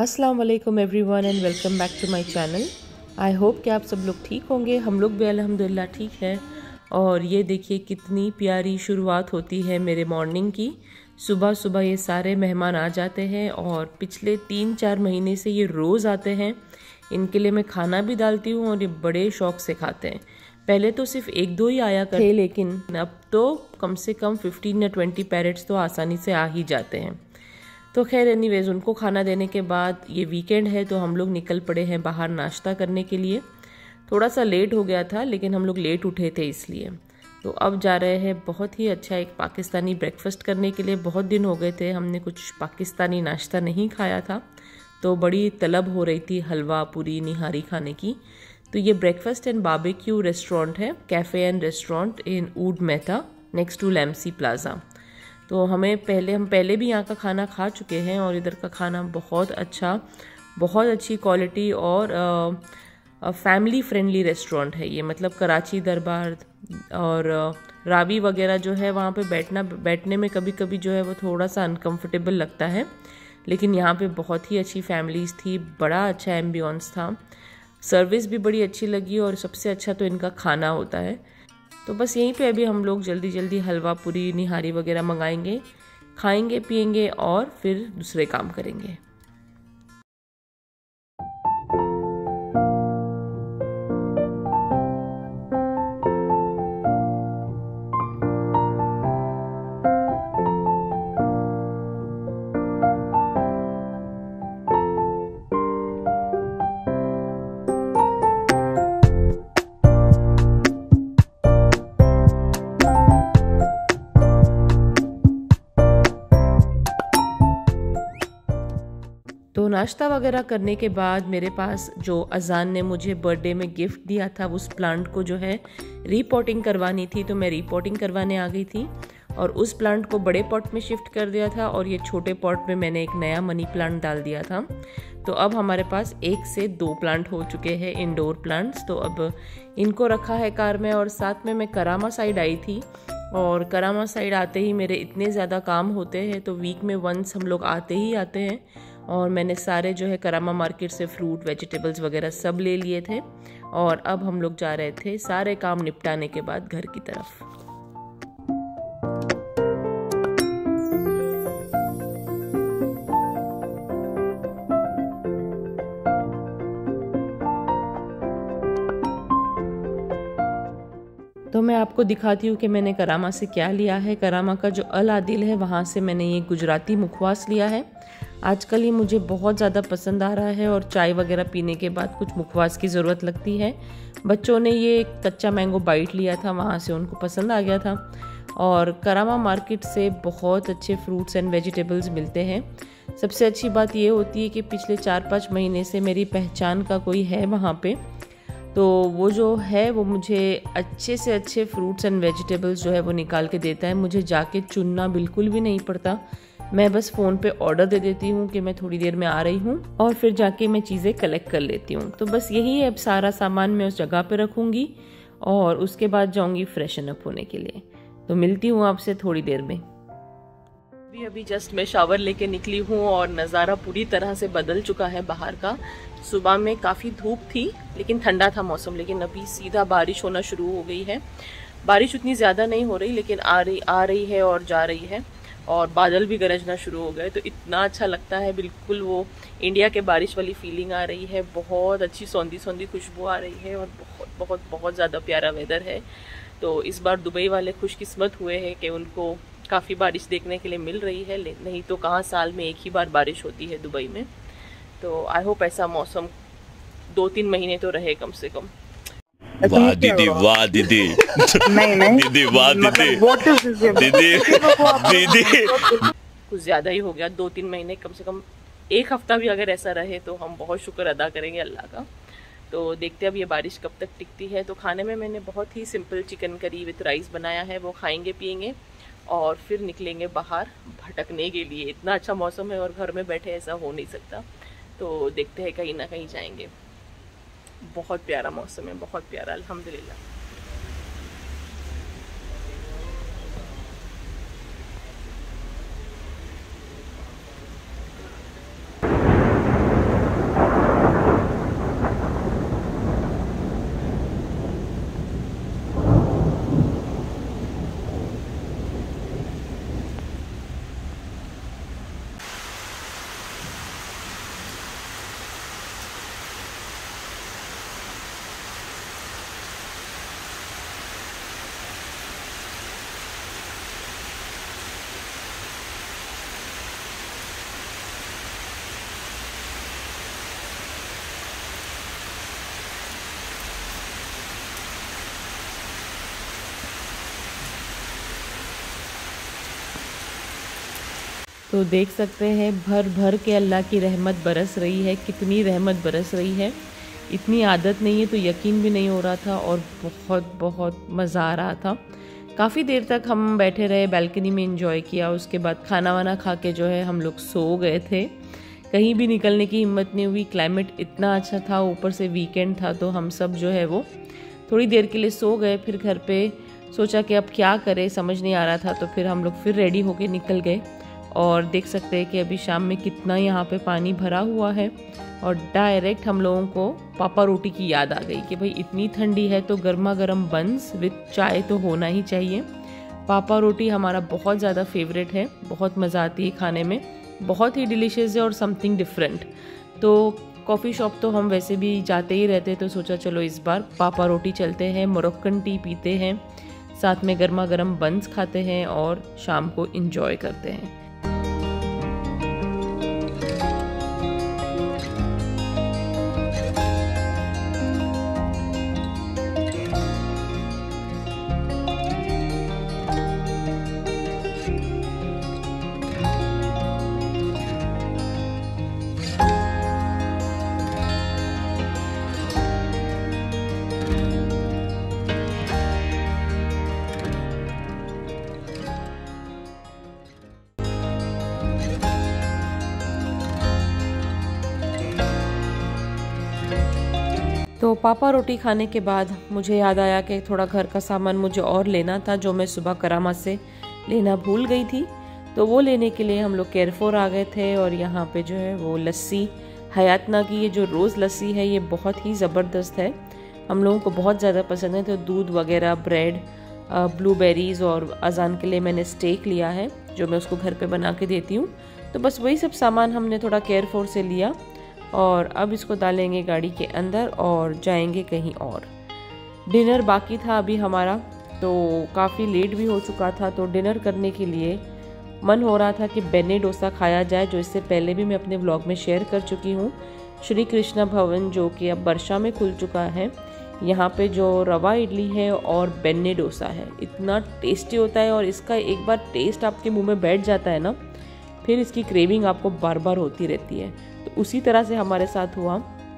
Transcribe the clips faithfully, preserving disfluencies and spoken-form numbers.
अस्सलाम वालेकुम everyone and welcome back to my channel. I hope कि आप सब लोग ठीक होंगे। हम लोग भी अल्हम्दुलिल्लाह ठीक हैं। और ये देखिए कितनी प्यारी शुरुआत होती है मेरे मॉर्निंग की। सुबह सुबह ये सारे मेहमान आ जाते हैं और पिछले तीन चार महीने से ये रोज़ आते हैं। इनके लिए मैं खाना भी डालती हूँ और ये बड़े शौक़ से खाते हैं। पहले तो सिर्फ एक दो ही आया करते, लेकिन अब तो कम से कम फिफ्टीन या ट्वेंटी पैरेट्स तो आसानी से आ ही जाते हैं। तो खैर एनीवेज़ उनको खाना देने के बाद ये वीकेंड है तो हम लोग निकल पड़े हैं बाहर नाश्ता करने के लिए। थोड़ा सा लेट हो गया था लेकिन हम लोग लेट उठे थे इसलिए। तो अब जा रहे हैं बहुत ही अच्छा एक पाकिस्तानी ब्रेकफास्ट करने के लिए। बहुत दिन हो गए थे हमने कुछ पाकिस्तानी नाश्ता नहीं खाया था, तो बड़ी तलब हो रही थी हलवा पूरी निहारी खाने की। तो ये ब्रेकफास्ट एंड बारबेक्यू रेस्टोरेंट है, कैफ़े एंड रेस्टोरेंट इन ऊड मेहता नेक्स्ट टू लैम्सी प्लाजा। तो हमें पहले हम पहले भी यहाँ का खाना खा चुके हैं और इधर का खाना बहुत अच्छा, बहुत अच्छी क्वालिटी और फैमिली फ्रेंडली रेस्टोरेंट है ये। मतलब कराची दरबार और रावी वगैरह जो है वहाँ पे बैठना बैठने में कभी कभी जो है वो थोड़ा सा अनकंफर्टेबल लगता है, लेकिन यहाँ पे बहुत ही अच्छी फैमिलीज़ थी, बड़ा अच्छा एम्बियंस था, सर्विस भी बड़ी अच्छी लगी और सबसे अच्छा तो इनका खाना होता है। तो बस यहीं पे अभी हम लोग जल्दी जल्दी हलवा पूरी निहारी वगैरह मंगाएंगे, खाएंगे पिएंगे और फिर दूसरे काम करेंगे। तो नाश्ता वगैरह करने के बाद मेरे पास जो अजान ने मुझे बर्थडे में गिफ्ट दिया था उस प्लांट को जो है रीपॉटिंग करवानी थी, तो मैं रीपॉटिंग करवाने आ गई थी और उस प्लांट को बड़े पॉट में शिफ्ट कर दिया था और ये छोटे पॉट में मैंने एक नया मनी प्लांट डाल दिया था। तो अब हमारे पास एक से दो प्लांट हो चुके हैं इंडोर प्लांट्स। तो अब इनको रखा है कार में और साथ में मैं करामा साइड आई थी और करामा साइड आते ही मेरे इतने ज़्यादा काम होते हैं, तो वीक में वंस हम लोग आते ही आते हैं और मैंने सारे जो है करामा मार्केट से फ्रूट वेजिटेबल्स वगैरह सब ले लिए थे और अब हम लोग जा रहे थे सारे काम निपटाने के बाद घर की तरफ। तो मैं आपको दिखाती हूँ कि मैंने करामा से क्या लिया है। करामा का जो अल आदिल है वहाँ से मैंने ये गुजराती मुखवास लिया है। आजकल ये मुझे बहुत ज़्यादा पसंद आ रहा है और चाय वगैरह पीने के बाद कुछ मुखवास की ज़रूरत लगती है। बच्चों ने ये कच्चा मैंगो बाइट लिया था, वहाँ से उनको पसंद आ गया था। और करामा मार्केट से बहुत अच्छे फ्रूट्स एंड वेजिटेबल्स मिलते हैं। सबसे अच्छी बात ये होती है कि पिछले चार पाँच महीने से मेरी पहचान का कोई है वहाँ पे, तो वो जो है वो मुझे अच्छे से अच्छे फ्रूट्स एंड वेजिटेबल्स जो है वो निकाल के देता है। मुझे जाके चुनना बिल्कुल भी नहीं पड़ता, मैं बस फ़ोन पे ऑर्डर दे देती हूँ कि मैं थोड़ी देर में आ रही हूँ और फिर जाके मैं चीज़ें कलेक्ट कर लेती हूँ। तो बस यही है, अब सारा सामान मैं उस जगह पे रखूँगी और उसके बाद जाऊँगी फ्रेशन अप होने के लिए। तो मिलती हूँ आपसे थोड़ी देर में। अभी अभी जस्ट मैं शावर लेके निकली हूँ और नज़ारा पूरी तरह से बदल चुका है बाहर का। सुबह में काफ़ी धूप थी लेकिन ठंडा था मौसम, लेकिन अभी सीधा बारिश होना शुरू हो गई है। बारिश उतनी ज़्यादा नहीं हो रही लेकिन आ रही आ रही है और जा रही है और बादल भी गरजना शुरू हो गए। तो इतना अच्छा लगता है, बिल्कुल वो इंडिया के बारिश वाली फीलिंग आ रही है। बहुत अच्छी सौंधी सौंधी खुशबू आ रही है और बहुत बहुत बहुत ज़्यादा प्यारा वेदर है। तो इस बार दुबई वाले खुशकिस्मत हुए हैं कि उनको काफ़ी बारिश देखने के लिए मिल रही है, नहीं तो कहाँ साल में एक ही बार बारिश होती है दुबई में। तो आई होप ऐसा मौसम दो तीन महीने तो रहे कम से कम। वाह दीदी, वाह दीदी, नहीं नहीं दीदी, वाह दीदी, दीदी दीदी कुछ ज़्यादा ही हो गया, दो तीन महीने कम से कम एक हफ्ता भी अगर ऐसा रहे तो हम बहुत शुक्र अदा करेंगे अल्लाह का। तो देखते हैं अब ये बारिश कब तक टिकती है। तो खाने में मैंने बहुत ही simple chicken curry with rice बनाया है, वो खाएंगे पिएंगे और फिर निकलेंगे बाहर भटकने के लिए। इतना अच्छा मौसम है और घर में बैठे ऐसा हो नहीं सकता, तो देखते हैं कहीं ना कहीं जाएंगे। बहुत प्यारा मौसम है, बहुत प्यारा, अल्हम्दुलिल्लाह। तो देख सकते हैं भर भर के अल्लाह की रहमत बरस रही है, कितनी रहमत बरस रही है। इतनी आदत नहीं है तो यकीन भी नहीं हो रहा था और बहुत बहुत मज़ा आ रहा था। काफ़ी देर तक हम बैठे रहे, बालकनी में एंजॉय किया। उसके बाद खाना वाना खा के जो है हम लोग सो गए थे। कहीं भी निकलने की हिम्मत नहीं हुई, क्लाइमेट इतना अच्छा था, ऊपर से वीकेंड था तो हम सब जो है वो थोड़ी देर के लिए सो गए। फिर घर पे सोचा कि अब क्या करें, समझ नहीं आ रहा था, तो फिर हम लोग फिर रेडी होके निकल गए। और देख सकते हैं कि अभी शाम में कितना यहाँ पे पानी भरा हुआ है। और डायरेक्ट हम लोगों को पापा रोटी की याद आ गई कि भाई इतनी ठंडी है तो गर्मा गर्म बंस विद चाय तो होना ही चाहिए। पापा रोटी हमारा बहुत ज़्यादा फेवरेट है, बहुत मज़ा आती है खाने में, बहुत ही डिलीशियस है और समथिंग डिफरेंट। तो कॉफ़ी शॉप तो हम वैसे भी जाते ही रहते, तो सोचा चलो इस बार पापा रोटी चलते हैं, मोरक्कन टी पीते हैं, साथ में गर्मा गर्म बंस खाते हैं और शाम को इंजॉय करते हैं। तो पापा रोटी खाने के बाद मुझे याद आया कि थोड़ा घर का सामान मुझे और लेना था, जो मैं सुबह करामा से लेना भूल गई थी। तो वो लेने के लिए हम लोग केयरफॉर आ गए थे। और यहाँ पे जो है वो लस्सी, हयातना की ये जो रोज़ लस्सी है ये बहुत ही ज़बरदस्त है, हम लोगों को बहुत ज़्यादा पसंद है। तो दूध वगैरह, ब्रेड, ब्लूबेरीज़ और अजान के लिए मैंने स्टेक लिया है जो मैं उसको घर पे बना के देती हूँ। तो बस वही सब सामान हमने थोड़ा केयरफॉर से लिया और अब इसको डालेंगे गाड़ी के अंदर और जाएंगे कहीं और। डिनर बाकी था अभी हमारा, तो काफ़ी लेट भी हो चुका था। तो डिनर करने के लिए मन हो रहा था कि बेने डोसा खाया जाए, जो इससे पहले भी मैं अपने व्लॉग में शेयर कर चुकी हूँ। श्री कृष्णा भवन जो कि अब बरशा में खुल चुका है, यहाँ पे जो रवा इडली है और बेने डोसा है, इतना टेस्टी होता है। और इसका एक बार टेस्ट आपके मुंह में बैठ जाता है ना, फिर इसकी क्रेविंग आपको बार बार होती रहती है। तो उसी तरह से हमारे साथ हुआ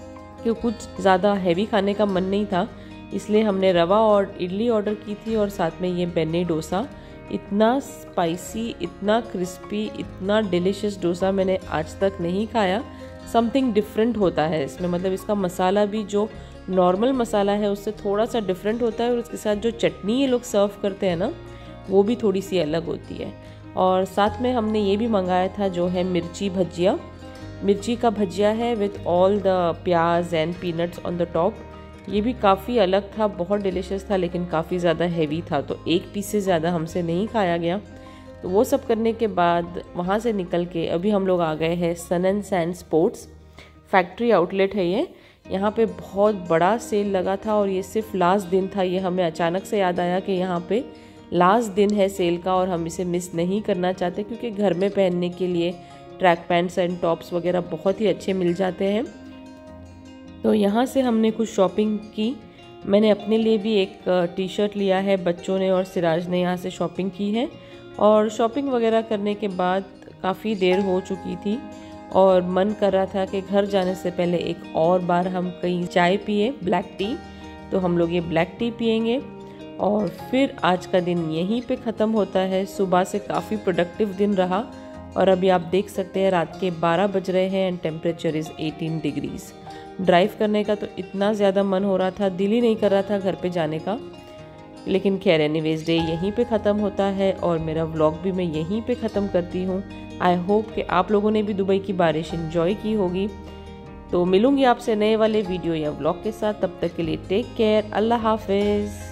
कि कुछ ज़्यादा हैवी खाने का मन नहीं था, इसलिए हमने रवा और इडली ऑर्डर की थी और साथ में ये बेने डोसा। इतना स्पाइसी, इतना क्रिस्पी, इतना डिलीशियस डोसा मैंने आज तक नहीं खाया। समथिंग डिफरेंट होता है इसमें, मतलब इसका मसाला भी जो नॉर्मल मसाला है उससे थोड़ा सा डिफरेंट होता है और उसके साथ जो चटनी ये लोग सर्व करते हैं ना, वो भी थोड़ी सी अलग होती है। और साथ में हमने ये भी मंगाया था जो है मिर्ची भजिया। मिर्ची का भजिया है with all the pyaaz and peanuts on the top. ये भी काफ़ी अलग था, बहुत डिलीशियस था, लेकिन काफ़ी ज़्यादा हैवी था, तो एक पीस से ज़्यादा हमसे नहीं खाया गया। तो वो सब करने के बाद वहाँ से निकल के अभी हम लोग आ गए हैं Sun and Sand Sports factory outlet है ये। यहाँ पे बहुत बड़ा सेल लगा था और ये सिर्फ लास्ट दिन था। ये हमें अचानक से याद आया कि यहाँ पे लास्ट दिन है सेल का और हम इसे मिस नहीं करना चाहते, क्योंकि घर में पहनने के लिए ट्रैक पैंट्स एंड टॉप्स वगैरह बहुत ही अच्छे मिल जाते हैं। तो यहाँ से हमने कुछ शॉपिंग की। मैंने अपने लिए भी एक टी शर्ट लिया है, बच्चों ने और सिराज ने यहाँ से शॉपिंग की है। और शॉपिंग वगैरह करने के बाद काफ़ी देर हो चुकी थी और मन कर रहा था कि घर जाने से पहले एक और बार हम कहीं चाय पिए, ब्लैक टी। तो हम लोग ये ब्लैक टी पियेंगे और फिर आज का दिन यहीं पे ख़त्म होता है। सुबह से काफ़ी प्रोडक्टिव दिन रहा और अभी आप देख सकते हैं रात के बारह बज रहे हैं एंड टेम्परेचर इज़ अठारह डिग्रीज़। ड्राइव करने का तो इतना ज़्यादा मन हो रहा था, दिल ही नहीं कर रहा था घर पे जाने का। लेकिन खैर एनीवेज डे यहीं पे ख़त्म होता है और मेरा व्लॉग भी मैं यहीं पे ख़त्म करती हूँ। आई होप कि आप लोगों ने भी दुबई की बारिश एंजॉय की होगी। तो मिलूंगी आपसे नए वाले वीडियो या व्लॉग के साथ, तब तक के लिए टेक केयर, अल्लाह हाफिज़।